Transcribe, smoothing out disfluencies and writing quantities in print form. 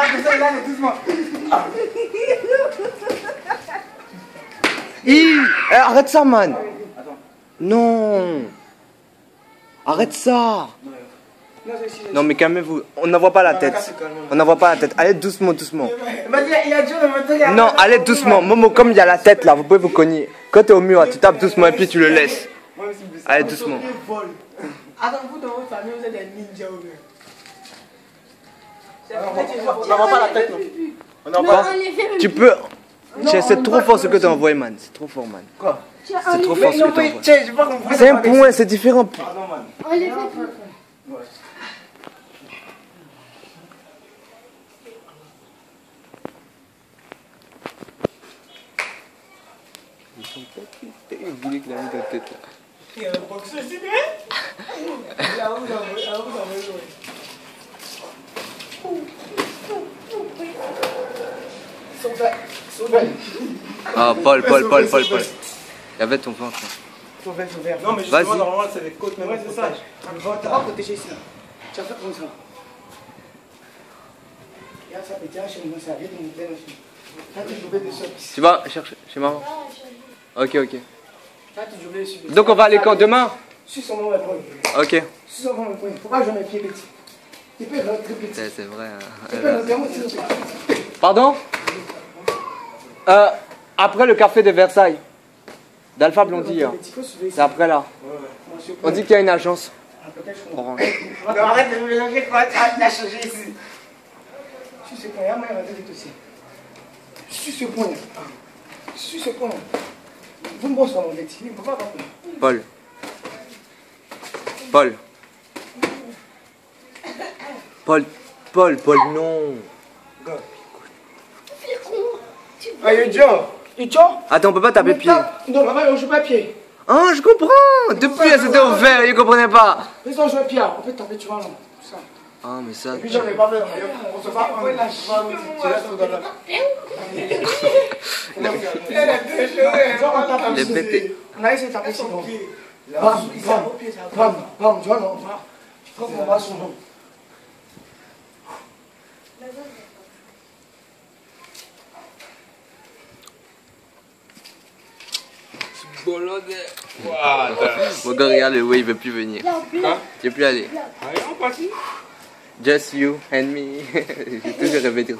Allez, doucement. Arrête ça, man. Non. Arrête ça. Non, mais calmez-vous. On n'en voit pas la tête. On n'en voit pas la tête. Allez doucement, doucement. Non, allez doucement. Momo, comme il y a la tête là, vous pouvez vous cogner. Quand t'es au mur, tu tapes doucement et puis tu le laisses. Allez doucement. Attends, vous dans votre famille, vous êtes des ninjas ou bien? On n'en voit pas la tête, non. On n'en voit pas. Tu peux. C'est trop fort ce que tu as envoyé, man. C'est trop fort, man. Quoi? C'est trop fort ce que tu as envoyé. J'ai pas compris. C'est un point, c'est différent. Pardon, man. Ils sont pas tristes. Ils voulaient qu'il a mis ta tête là. Il y a un boxeur ici, là, vous avez joué. Sauvé. Ah, Paul. Il y avait ton ventre. Sauvé. Non, mais justement, normalement, c'est les côtes, mais Ouais, c'est ça. Tu vas protéger ici. Tu vas faire comme ça. Regarde ça, petit, chez moi, ça vient de monter aussi. Là, tu jouais dessus. Tu vas chercher chez maman. Ok. Là, tu jouais dessus. Donc on va aller quand demain? Suis son nom, épaule. Ok. Suis son nom, épaule. Faut pas jouer mes pieds petits. Tu peux rentrer petit. C'est vrai. Tu peux rentrer petit. Pardon? Après le café de Versailles. D'Alpha Blondie. C'est après là. On dit qu'il y a une agence. Orange. Non, arrête de me mélanger quoi, tu as changé ici. Suis ce point, il y a moyen de rentrer aussi. Suis ce point. Suis ce point. Vous me bossez mon petit, il ne faut pas comprendre. Paul, non. Ah, Idiot. Attends, on peut pas taper pied. Non, maman, on joue pas pied. Ah, je comprends. Depuis, elle s'était ouverte, il comprenait pas. Mais on joue à pied, on peut taper, tu vois, non. Ça. Ah, mais ça. Et puis j'en ai pas fait. On se bat, on est là. Tu restes dans la. Les bêtes. On a essayé de taper sinon. Bam, tu vois, non. Je trouve qu'on va son nom. Mon gars, regarde le way, il veut plus venir. Il veut plus aller. Allez, on passe. Just you and me. J'ai toujours rêvé de